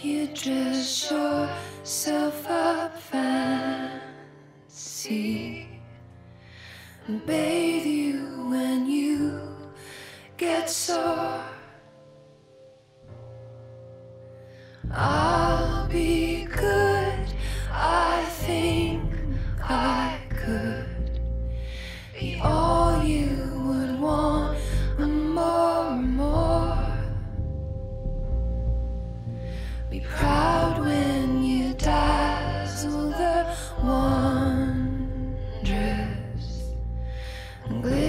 You dress yourself up fancy, bathe you when you get sore. I'll be good, I think I could be all you would want and more. Be proud when you dazzle the wondrous and